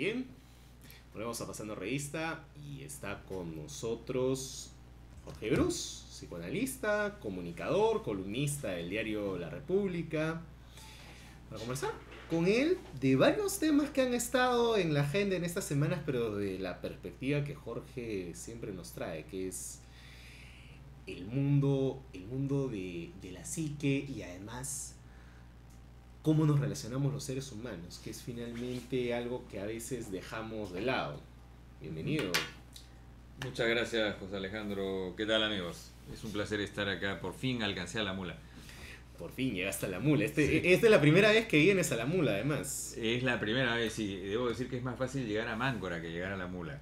bien. Volvemos a Pasando Revista y está con nosotros Jorge Bruce, psicoanalista, comunicador, columnista del diario La República, para conversar con él de varios temas que han estado en la agenda en estas semanas, pero de la perspectiva que Jorge siempre nos trae, que es el mundo de la psique y además cómo nos relacionamos los seres humanos, que es finalmente algo que a veces dejamos de lado. Bienvenido. Muchas gracias, José Alejandro. ¿Qué tal, amigos? Es un placer estar acá. Por fin alcancé a la mula. Por fin llegaste a la mula. Sí. Esta es la primera vez que vienes a la mula, además. Es la primera vez, sí. Debo decir que es más fácil llegar a Máncora que llegar a la mula.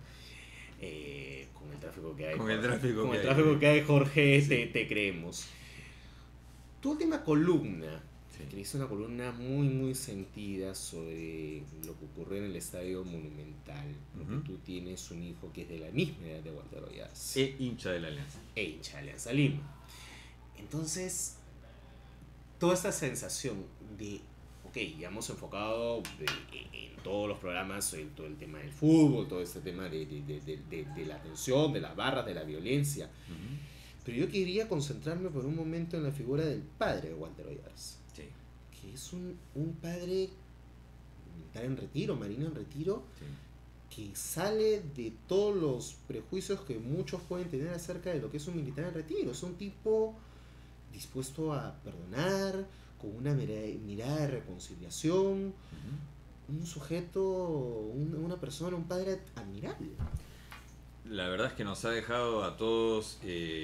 Con el tráfico que hay. Con el tráfico con que el hay. tráfico que hay, Jorge, Sí. te creemos. Tu última columna, Sí. escribiste una columna muy sentida sobre lo que ocurrió en el Estadio Monumental, porque tú tienes un hijo que es de la misma edad de Walter Ollas. Hincha de la Alianza. E hincha de Alianza Lima. Entonces, toda esta sensación de, ok, ya hemos enfocado en todos los programas, en todo el tema del fútbol, todo este tema de la tensión, de las barras, de la violencia. Pero yo quería concentrarme por un momento en la figura del padre de Walter Ollas, Sí. que es un padre militar en retiro, marino en retiro, Sí. que sale de todos los prejuicios que muchos pueden tener acerca de lo que es un militar en retiro. Es un tipo dispuesto a perdonar, con una mirada de reconciliación, un sujeto, una persona, un padre admirable. La verdad es que nos ha dejado a todos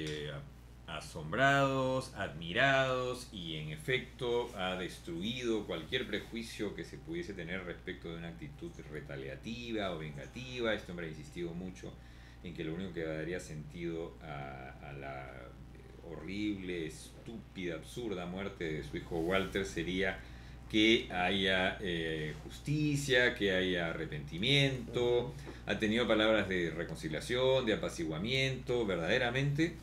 asombrados, admirados, y en efecto ha destruido cualquier prejuicio que se pudiese tener respecto de una actitud retaliativa o vengativa. Este hombre ha insistido mucho en que lo único que daría sentido a la horrible, estúpida, absurda muerte de su hijo Walter sería que haya justicia, que haya arrepentimiento. Ha tenido palabras de reconciliación, de apaciguamiento, verdaderamente.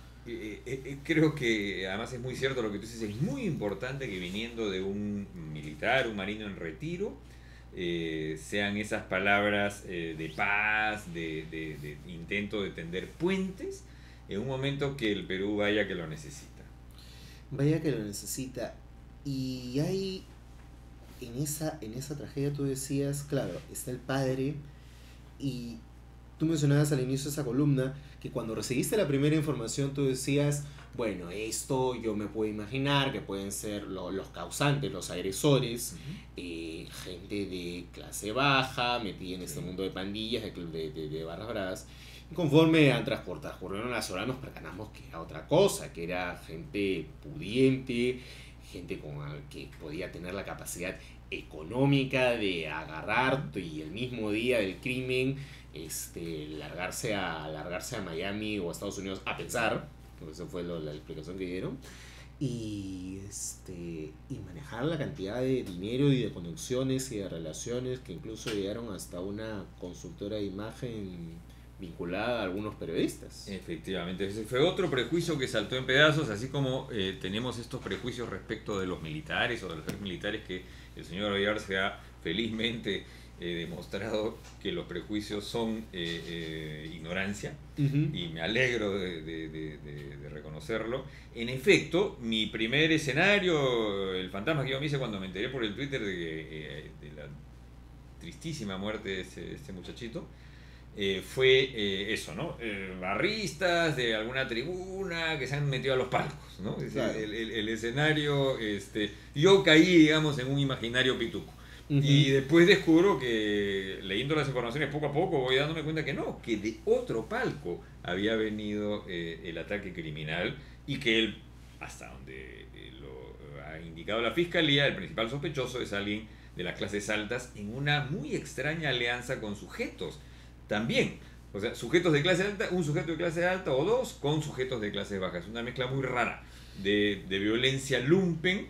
Creo que además es muy cierto lo que tú dices, es muy importante que viniendo de un militar, un marino en retiro, sean esas palabras de paz, de intento de tender puentes, en un momento que el Perú vaya que lo necesita. Vaya que lo necesita. Y hay en esa tragedia, tú decías, claro, está el padre, y tú mencionabas al inicio de esa columna que cuando recibiste la primera información tú decías, bueno, esto yo me puedo imaginar que pueden ser los causantes, los agresores, gente de clase baja, metida en este mundo de pandillas, de barras bravas. Y conforme transcurrieron las horas nos percatamos que era otra cosa, que era gente pudiente, gente que podía tener la capacidad económica de agarrar y el mismo día del crimen largarse a Miami o a Estados Unidos a pensar, porque esa fue la explicación que dieron, y manejar la cantidad de dinero y de conexiones y de relaciones que incluso llegaron hasta una consultora de imagen vinculada a algunos periodistas. Efectivamente, ese fue otro prejuicio que saltó en pedazos, así como tenemos estos prejuicios respecto de los militares o de los militares, que el señor Ollar se ha felizmente demostrado que los prejuicios son ignorancia, y me alegro de reconocerlo. En efecto, mi primer escenario, el fantasma que yo me hice cuando me enteré por el Twitter de la tristísima muerte de este muchachito, fue eso, ¿no? Barristas de alguna tribuna que se han metido a los palcos, ¿no? Claro. El escenario, yo caí, digamos, en un imaginario pituco. Y después descubro que, leyendo las informaciones poco a poco, voy dándome cuenta que no, que de otro palco había venido el ataque criminal, y que él, hasta donde lo ha indicado la fiscalía, el principal sospechoso es alguien de las clases altas en una muy extraña alianza con sujetos también, o sea, sujetos de clase alta, un sujeto de clase alta o dos con sujetos de clase baja. Es una mezcla muy rara de violencia lumpen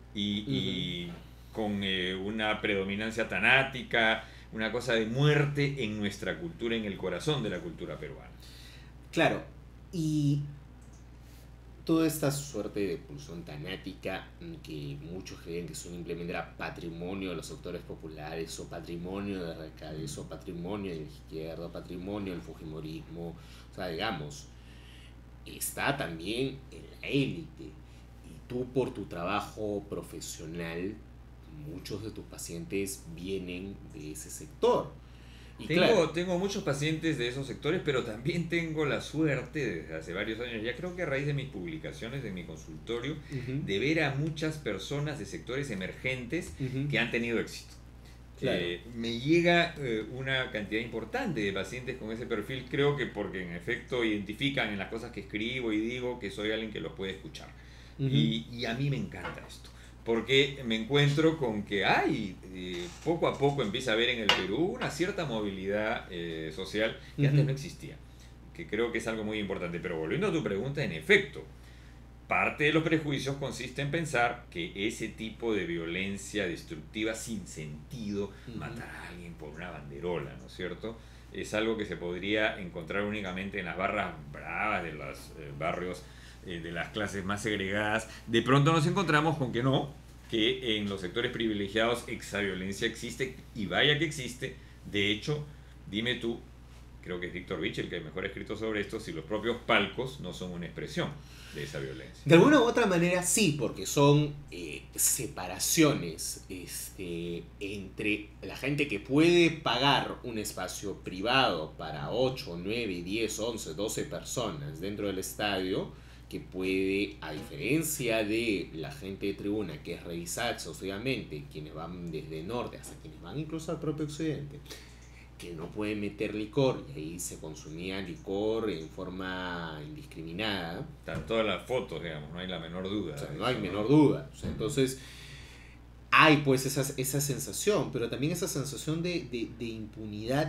y con una predominancia tanática, una cosa de muerte en nuestra cultura, en el corazón de la cultura peruana. Claro, y toda esta suerte de pulsión tanática que muchos creen que simplemente era patrimonio de los sectores populares o patrimonio de Recades o patrimonio de la izquierda, patrimonio del fujimorismo, o sea, digamos, está también en la élite y tú por tu trabajo profesional, muchos de tus pacientes vienen de ese sector. Y claro, Tengo muchos pacientes de esos sectores, pero también tengo la suerte desde hace varios años, ya creo que a raíz de mis publicaciones, de mi consultorio, ujú, de ver a muchas personas de sectores emergentes ujú, que han tenido éxito. claro, Me llega una cantidad importante de pacientes con ese perfil, creo que porque en efecto identifican en las cosas que escribo y digo que soy alguien que los puede escuchar. ujú, Y a mí me encanta esto, porque me encuentro con que hay, poco a poco empieza a haber en el Perú una cierta movilidad social que antes ujú, no existía, que creo que es algo muy importante. Pero volviendo a tu pregunta, en efecto, parte de los prejuicios consiste en pensar que ese tipo de violencia destructiva sin sentido, ujú. matar a alguien por una banderola, ¿no es cierto? Es algo que se podría encontrar únicamente en las barras bravas de los barrios de las clases más segregadas. De pronto nos encontramos con que no, que en los sectores privilegiados esa violencia existe y vaya que existe. De hecho, dime tú, creo que es Víctor Vich el que mejor ha escrito sobre esto, si los propios palcos no son una expresión de esa violencia. De alguna u otra manera sí, porque son separaciones entre la gente que puede pagar un espacio privado para 8 9 10 11 12 personas dentro del estadio, que puede, a diferencia de la gente de tribuna, que es revisada exhaustivamente, quienes van desde norte hasta quienes van incluso al propio occidente, que no puede meter licor, y ahí se consumía licor en forma indiscriminada. Están todas las fotos, digamos, no hay la menor duda O sea, de no hay eso, menor ¿no? duda. O sea, entonces, hay pues esa sensación, pero también esa sensación de impunidad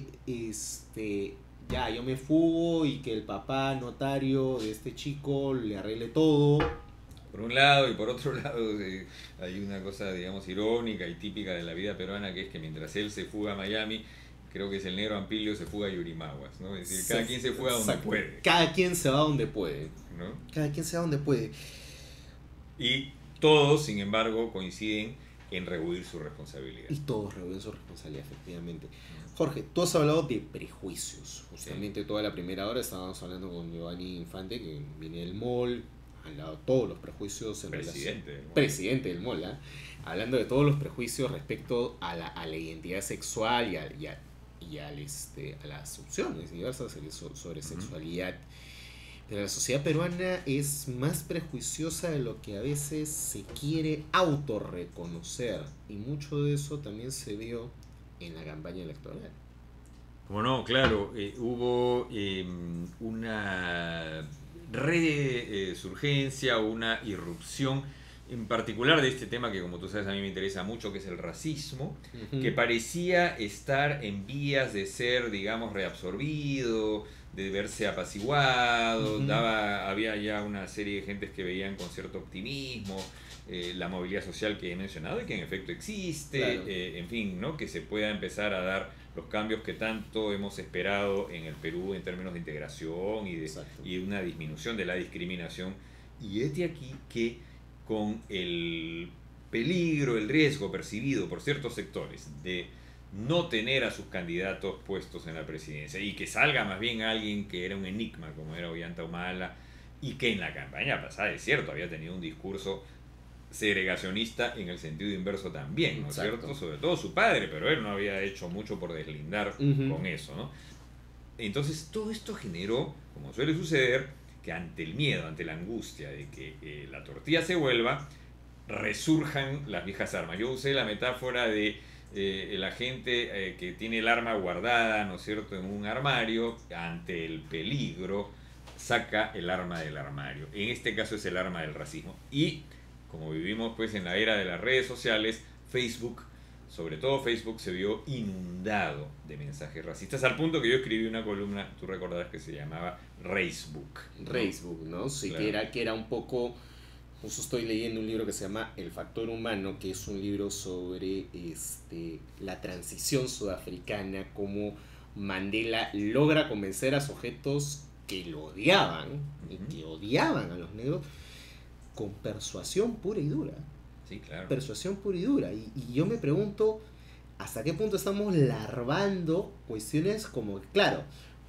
ya, yo me fugo y que el papá notario de este chico le arregle todo. Por un lado, y por otro lado hay una cosa, digamos, irónica y típica de la vida peruana, que es que mientras él se fuga a Miami, creo que es el negro Ampilio se fuga a Yurimaguas, ¿no? Es decir, cada quien se fuga donde Exacto. puede, Cada quien se va donde puede. ¿no? Cada quien se va donde puede. Y todos, sin embargo, coinciden en rehuir su responsabilidad. Y todos reúnen su responsabilidad, efectivamente. Jorge, tú has hablado de prejuicios. Sí, Justamente toda la primera hora estábamos hablando con Giovanni Infante, que viene del mall, ha hablado de todos los prejuicios en relación. presidente del mundo. Presidente del mall, ¿ah? Hablando de todos los prejuicios respecto a la identidad sexual a las opciones diversas sobre Ujú. sexualidad. Pero la sociedad peruana es más prejuiciosa de lo que a veces se quiere autorreconocer. Y mucho de eso también se vio en la campaña electoral. Como no, claro, hubo una resurgencia, una irrupción en particular de este tema que, como tú sabes, a mí me interesa mucho, que es el racismo, que Ujú, parecía estar en vías de ser, digamos, reabsorbido, de verse apaciguado. ujú, Había ya una serie de gentes que veían con cierto optimismo la movilidad social que he mencionado y que en efecto existe, claro, en fin, ¿no? Que se pueda empezar a dar los cambios que tanto hemos esperado en el Perú en términos de integración exacto. y una disminución de la discriminación. Y es de aquí que con el peligro, el riesgo percibido por ciertos sectores de no tener a sus candidatos puestos en la presidencia y que salga más bien alguien que era un enigma como era Ollanta Humala y que en la campaña pasada, es cierto, había tenido un discurso segregacionista en el sentido inverso también, ¿no es Exacto. cierto? Sobre todo su padre, pero él no había hecho mucho por deslindar Ujú, con eso, ¿no? Entonces todo esto generó, como suele suceder, que ante el miedo, ante la angustia de que la tortilla se vuelva, resurjan las viejas armas. Yo usé la metáfora de la gente que tiene el arma guardada, ¿no es cierto?, en un armario, ante el peligro, saca el arma del armario. En este caso es el arma del racismo. Y como vivimos pues en la era de las redes sociales, Facebook, sobre todo Facebook, se vio inundado de mensajes racistas, al punto que yo escribí una columna, tú recordarás, que se llamaba Racebook, ¿no? Facebook, ¿no? Sí, Claro. que era un poco. Justo estoy leyendo un libro que se llama El Factor Humano, que es un libro sobre la transición sudafricana, cómo Mandela logra convencer a sujetos que lo odiaban, y Ujú. que odiaban a los negros, con persuasión pura y dura. Sí, claro. Persuasión pura y dura. Y yo me pregunto, ¿hasta qué punto estamos larvando cuestiones como, claro,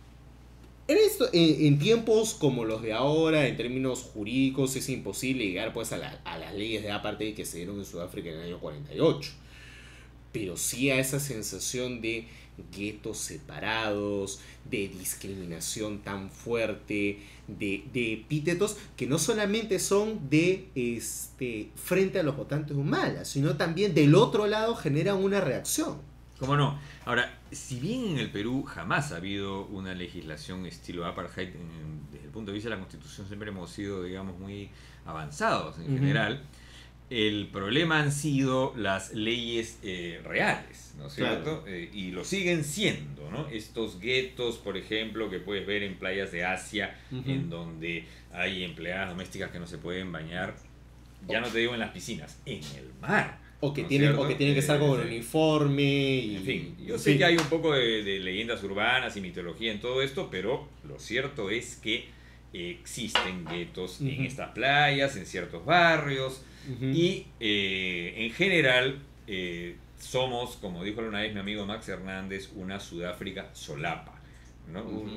en tiempos como los de ahora, en términos jurídicos, es imposible llegar pues a las leyes de apartheid que se dieron en Sudáfrica en el año 48, pero sí a esa sensación de guetos separados, de discriminación tan fuerte, de epítetos que no solamente son de frente a los votantes humanos, sino también del otro lado generan una reacción. ¿Cómo no? Ahora, si bien en el Perú jamás ha habido una legislación estilo apartheid, desde el punto de vista de la Constitución siempre hemos sido, digamos, muy avanzados en general, el problema han sido las leyes reales, ¿no es cierto? Claro. Y lo siguen siendo, ¿no? Estos guetos, por ejemplo, que puedes ver en playas de Asia, en donde hay empleadas domésticas que no se pueden bañar, ya no te digo en las piscinas, en el mar. O que ¿no es tienen, cierto? o que tienen que estar con el Sí. uniforme. Y, En fin, yo en sé fin. que hay un poco de leyendas urbanas y mitología en todo esto, pero lo cierto es que existen guetos en Ujú. estas playas, en ciertos barrios, Ujú. y en general somos, como dijo una vez mi amigo Max Hernández, una Sudáfrica solapa, ¿no? Ujú.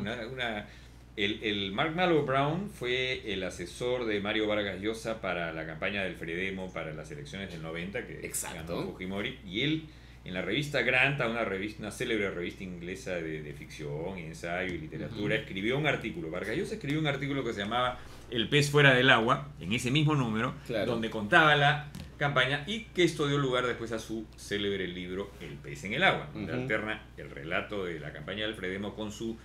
El Mark Mallow Brown fue el asesor de Mario Vargas Llosa para la campaña del Fredemo para las elecciones del 90, que Exacto. ganó Fujimori, y él en la revista Granta, una célebre revista inglesa de ficción, ensayo y literatura, escribió un artículo. Vargas Llosa escribió un artículo que se llamaba El pez fuera del agua, en ese mismo número, Claro. donde contaba la campaña y que esto dio lugar después a su célebre libro El pez en el agua, donde alterna el relato de la campaña del Fredemo con su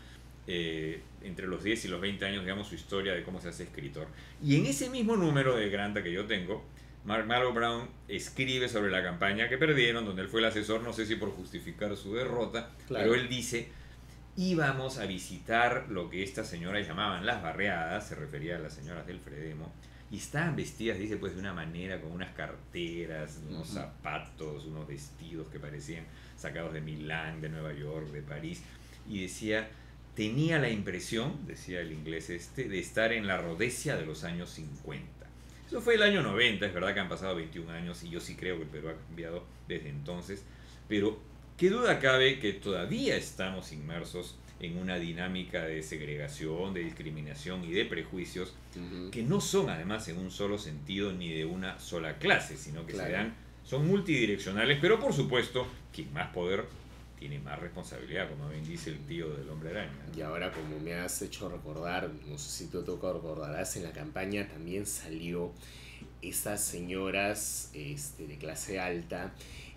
entre los 10 y los 20 años, digamos, su historia de cómo se hace escritor. Y en ese mismo número de Granta que yo tengo, Mark Mallow Brown escribe sobre la campaña que perdieron, donde él fue el asesor, no sé si por justificar su derrota, Claro. pero él dice, íbamos a visitar lo que estas señoras llamaban las barriadas, se refería a las señoras del Fredemo, y estaban vestidas, dice, pues de una manera, con unas carteras, unos zapatos, unos vestidos que parecían sacados de Milán, de Nueva York, de París, y decía, tenía la impresión, decía el inglés de estar en la Rhodesia de los años 50. Eso fue el año 90, es verdad que han pasado 21 años y yo sí creo que el Perú ha cambiado desde entonces, pero qué duda cabe que todavía estamos inmersos en una dinámica de segregación, de discriminación y de prejuicios que no son además en un solo sentido ni de una sola clase, sino que son multidireccionales, pero por supuesto, quien más poder tiene más responsabilidad, como bien dice el tío del Hombre Araña, ¿no? Y ahora, como me has hecho recordar, no sé si tú recordarás, en la campaña también salió estas señoras de clase alta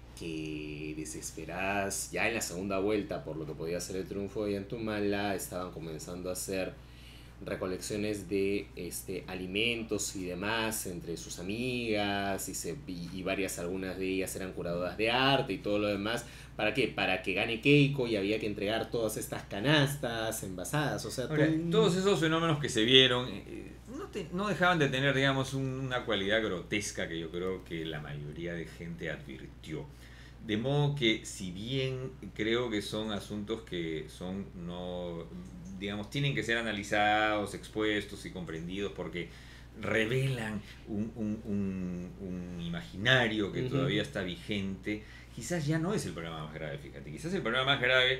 que desesperadas, ya en la segunda vuelta, por lo que podía ser el triunfo de Yantumala, estaban comenzando a hacer recolecciones de alimentos y demás entre sus amigas y varias, algunas de ellas eran curadoras de arte y todo lo demás. ¿Para qué? Para que gane Keiko y había que entregar todas estas canastas envasadas. O sea, ahora, todos esos fenómenos que se vieron no dejaban de tener, digamos, una cualidad grotesca que yo creo que la mayoría de gente advirtió. De modo que, si bien creo que son asuntos que son no, digamos, tienen que ser analizados, expuestos y comprendidos porque revelan un imaginario que todavía está vigente, quizás ya no es el problema más grave, fíjate. Quizás el problema más grave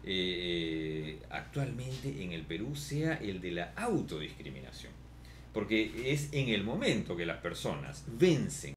actualmente en el Perú sea el de la autodiscriminación. Porque es en el momento que las personas vencen